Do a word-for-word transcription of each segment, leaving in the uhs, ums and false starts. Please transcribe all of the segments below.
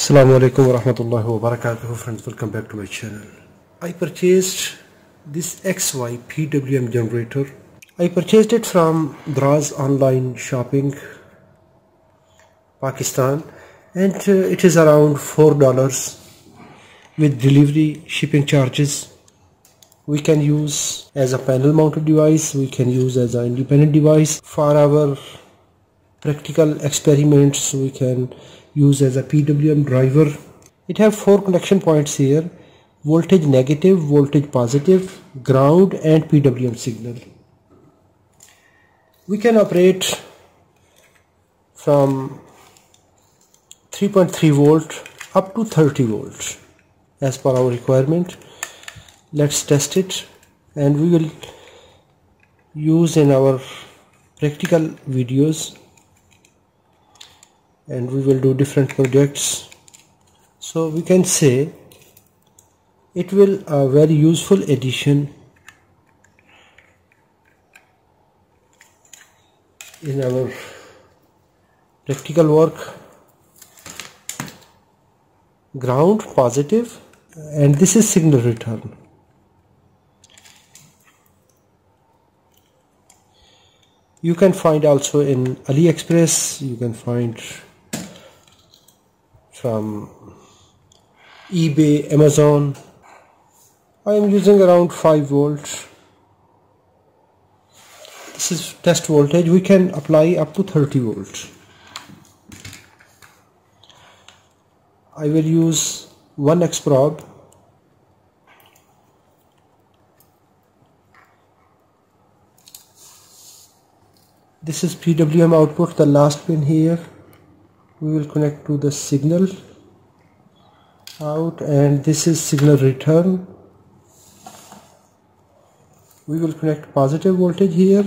Assalamu alaikum wa rahmatullahi wa barakatuh. Friends, welcome back to my channel. I purchased this X Y P W M generator. I purchased it from Draz online shopping, Pakistan, and uh, it is around four dollars with delivery shipping charges. We can use as a panel mounted device, we can use as an independent device. For our practical experiments, we can use as a P W M driver. It have four connection points here: voltage negative, voltage positive, ground, and P W M signal. We can operate from three point three volt up to thirty volts as per our requirement. Let's test it, and we will use in our practical videos, and we will do different projects. So we can say it will a very useful addition in our practical work. Ground positive, and this is signal return. You can find also in AliExpress, you can find from eBay, Amazon. I am using around five volts. This is test voltage. We can apply up to thirty volts. I will use one X probe. This is P W M output, the last pin here. We will connect to the signal out, and this is signal return. We will connect positive voltage here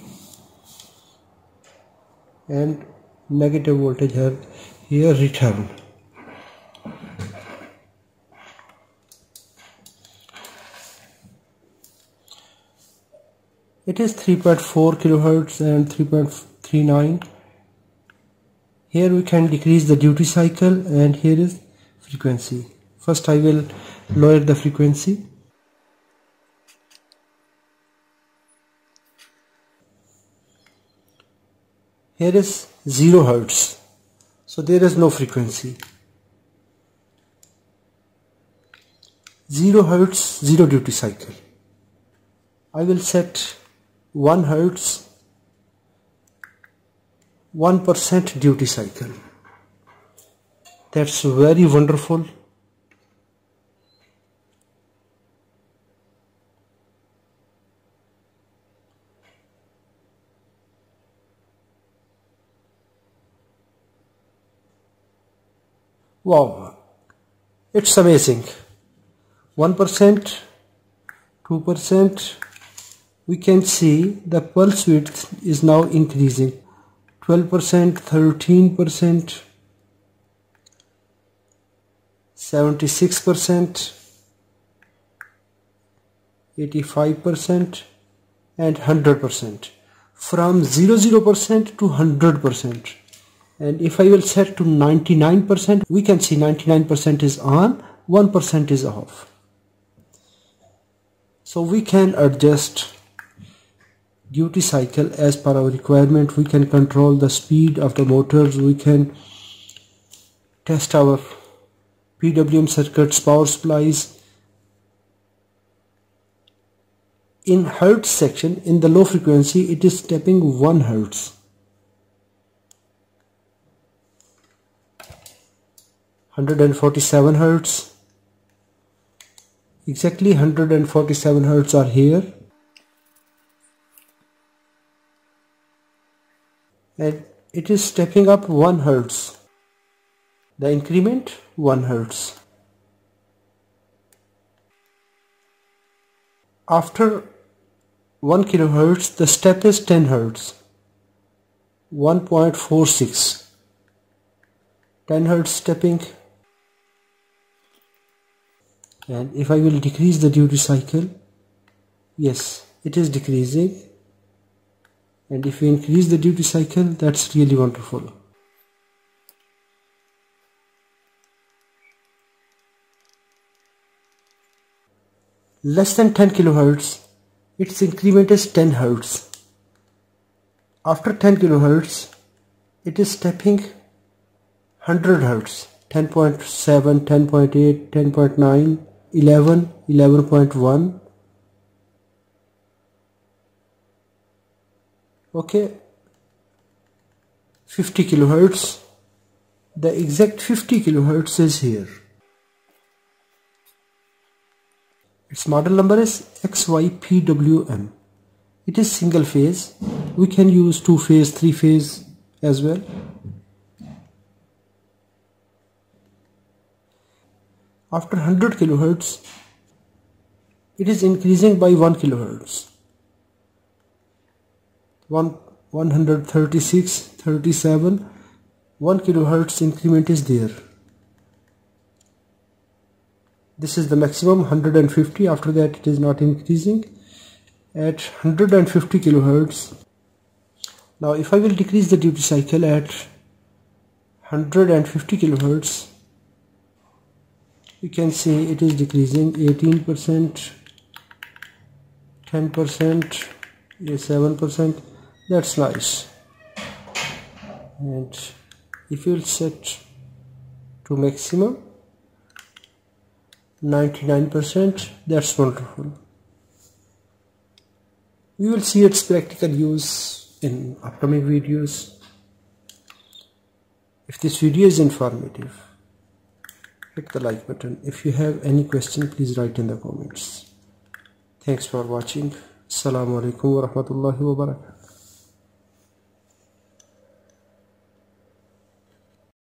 and negative voltage here, here return. It is three point four kilohertz and three point three nine. Here we can decrease the duty cycle, and here is frequency. First I will lower the frequency. Here is zero hertz, so there is no frequency. Zero hertz, zero duty cycle. I will set one hertz, one percent duty cycle. That's very wonderful. Wow, it's amazing. one percent, two percent. We can see the pulse width is now increasing. twelve percent, thirteen percent, seventy-six percent, eighty-five percent, and one hundred percent. From zero percent to one hundred percent. And if I will set to ninety-nine percent, we can see ninety-nine percent is on, one percent is off. So we can adjust duty cycle as per our requirement. We can control the speed of the motors. We can test our P W M circuits, power supplies. In hertz section, in the low frequency, it is stepping one hertz. one hundred forty-seven hertz. Exactly one hundred forty-seven hertz are here. And it is stepping up one hertz. The increment one hertz. After one kilohertz, the step is ten hertz. one point four six. ten hertz stepping. And if I will decrease the duty cycle, yes, it is decreasing. And if we increase the duty cycle, that's really wonderful. less than ten kilohertz, its increment is ten hertz. After ten kilohertz, it is stepping one hundred hertz, ten point seven, ten point eight, ten point nine, eleven, eleven point one. Okay, fifty kilohertz. The exact fifty kilohertz is here. Its model number is X Y P W M. It is single phase. We can use two phase, three phase as well. After one hundred kilohertz, it is increasing by one kilohertz. one, one thirty-six, thirty-seven, one kilohertz increment is there. This is the maximum, one hundred fifty. After that it is not increasing. At one hundred fifty kilohertz, now if I will decrease the duty cycle at one hundred fifty kilohertz, you can see it is decreasing eighteen percent, ten percent, seven percent. That's nice. And if you will set to maximum ninety-nine percent, that's wonderful. We will see its practical use in upcoming videos. If this video is informative, hit the like button. If you have any question, please write in the comments. Thanks for watching. Assalamu alaikum wa rahmatullahi wa barakatuh.